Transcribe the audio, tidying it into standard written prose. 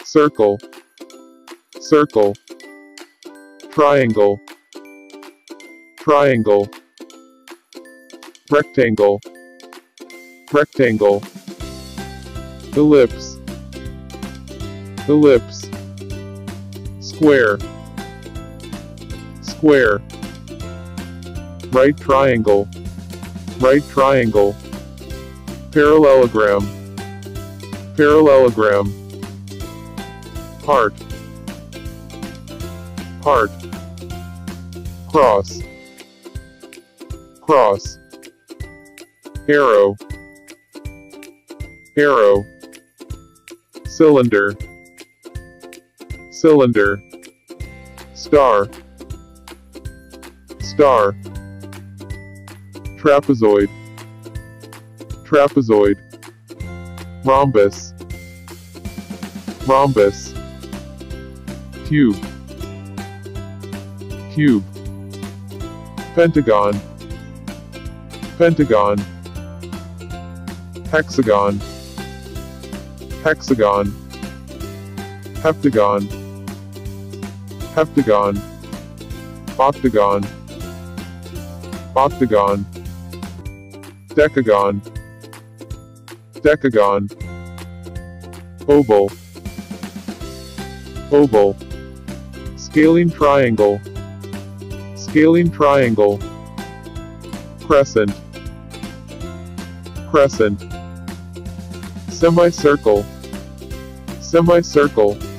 circle, circle, triangle, triangle, rectangle, rectangle, ellipse, ellipse, square, square, right triangle, right triangle, parallelogram, parallelogram, heart, heart, cross, cross, arrow, arrow, cylinder, cylinder, star, star, trapezoid, trapezoid, rhombus, rhombus, cube, cube, pentagon, pentagon, hexagon, hexagon, heptagon, heptagon, octagon, octagon, decagon, decagon, oval, oval, scaling triangle, scaling triangle, crescent, crescent, semicircle, semicircle,